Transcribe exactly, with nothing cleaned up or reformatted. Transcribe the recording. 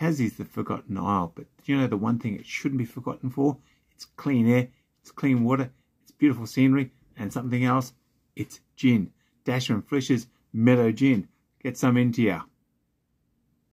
Tassie's the forgotten isle, but do you know the one thing it shouldn't be forgotten for? It's clean air, it's clean water, it's beautiful scenery, and something else, it's gin. Dasher and Flish's Meadow Gin. Get some into ya.